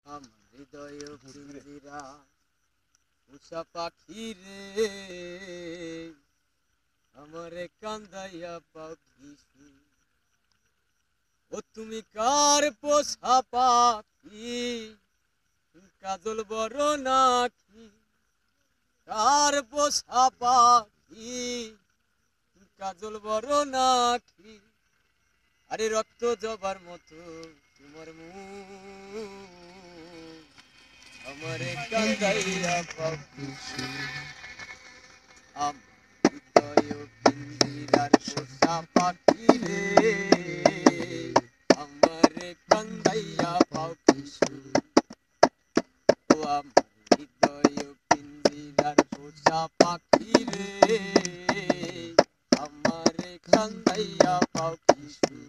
আমার হৃদয় পিঞ্জিরা পোষা পাখি রে আমারে কান্দাইয়া পাখি ও তুমি কার পোষা পাখি কাজল বড় নাকি কার পোষা পাখি কাজল বড় নাকি আরে রক্ত জবার মতো তোমার মুখ আমারে কান্দাইয়া পাখি আমার হৃদয় পিঞ্জিরার পোষা পাখি রে আমারে কান্দাইয়া পাখি ও আমার হৃদয় পিঞ্জিরার পোষা পাখি রে আমারে কান্দাইয়া পাখি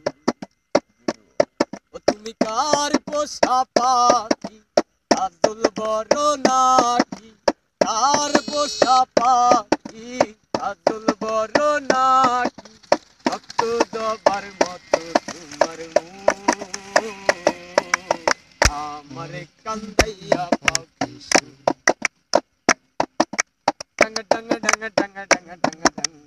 ও তুমি কার পোষা পাখি কাজল বড় নাকি কার পোষা পাখি কাজল বড় নাকি রক্ত জবার মতো তোমার মুখ আমারে কান্দাইয়া পাখি ডঙ্গ ডঙ্গ ডঙ্গ ডঙ্গ ডঙ্গ ডঙ্গ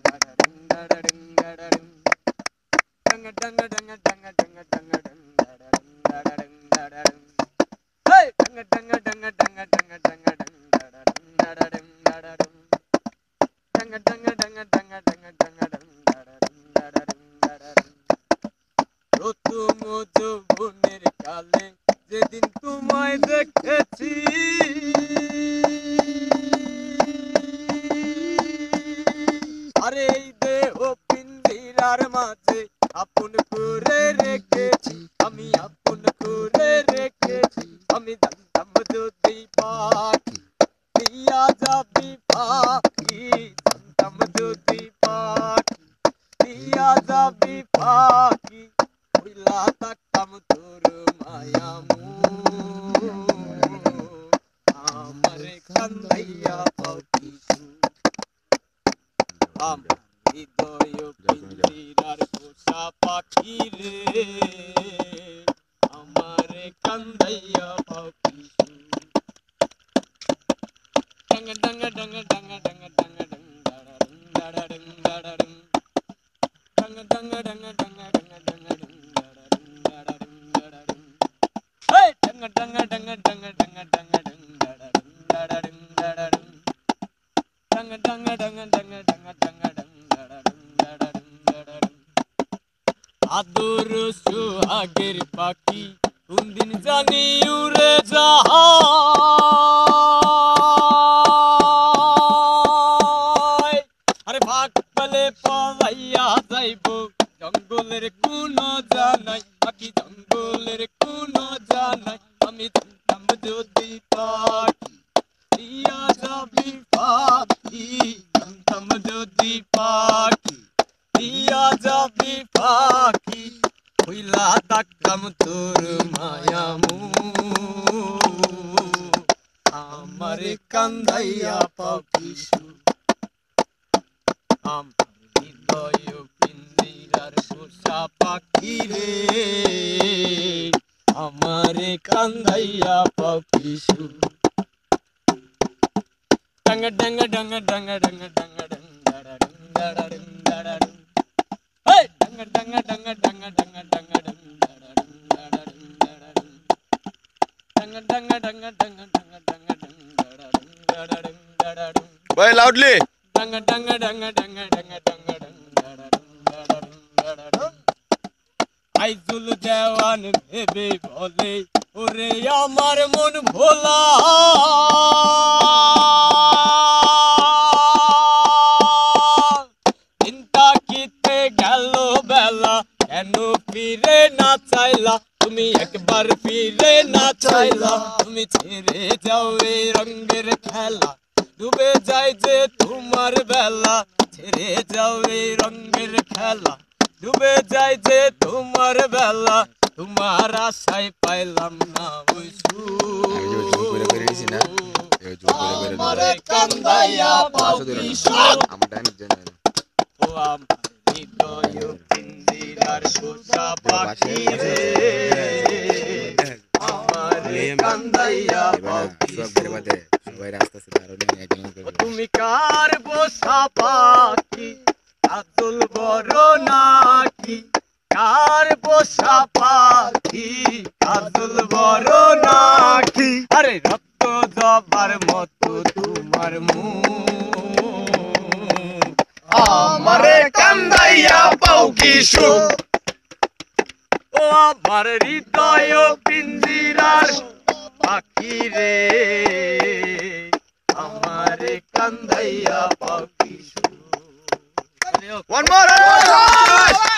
ডঙ্গ ডঙ্গ ডঙ্গ ডঙ্গ ডঙ্গ ডঙ্গ প্রথম যৌবনের কালে যেদিন তোমায় দেখেছি আরে এই দেহ পিঞ্জিরার মাঝে আপন করে রেখেছি আমি আপন করে রেখেছি আমি জানতাম যদি পাখি দিয়া যাবি পাখি জানতাম যদি পাখি দিয়া যাবি পাখি হইলা থাকতাম তোর মায়ামু আমারে কান্দাইয়া পাখি আমার হৃদয় পিঞ্জিরার পোষা পাখি রে আমারে কান্দাইয়া পাখি ডঙ্গ ডঙ্গ ডঙ্গ ডঙ্গ ডঙ্গ ডঙ্গ ডঙ্গ ডঙ্গ ডঙ্গ ডঙ্গ ডঙ্গ hey ডঙ্গ ডঙ্গ ডঙ্গ ডঙ্গ ডঙ্গ ডঙ্গ আদর সোহাগের পাখি কোনদিন জানি উড়ে যায় আরে ভাগ পেলে পলাইয়া যাইব জঙ্গলের কোনো জানাই পাখি জঙ্গলের কোনো জানাই আমি জানতাম যদি পাখি দিয়া যাবি পাখি জানতাম যদি পাখি দিয়া যাবি পাখি হইলা থাকতাম তোর মায়ামু আমারে কান্দাইয়া পাখি আমার হৃদয় পিঞ্জিরার পোষা পাখি রে আমারে কান্দাইয়া পাখি ডঙ্গ ডঙ্গ ডঙ্গ ডঙ্গ ডঙ্গ ডঙ্গ Boy, loudly. আইজুল দেওয়ান ভেবে বলে ওরে আমার মন ভোলা চিন্তা কিতে গেল বেলা কেন ফিরে না চাইলা তুমি একবার ফিরে না চাইলা তুমি ছেড়ে যাও এই রঙের খেলা ডুবে যায় যে তোমার বেলা ছেড়ে যাও এই রঙের খেলা ডুবে যায় যে তোমার বেলা তোমার আশায় পাইলাম না ওই আমারে কান্দাইয়া পাখি ও আমার হৃদয় পিঞ্জিরার পোষা পাখি রে আমারে কান্দাইয়া পাখি তুমি কার পোষা পাখি আদল বড় নাকি কার পোষা পাখি আদল বড় নাকি আরে রক্ত জবার মতো তোমার মুখ আমারে কান্দাইয়া পাও কি সুখ ও আমার হৃদয় পিঞ্জিরার পাখি রে আমারে কান্দাইয়া পাখি one more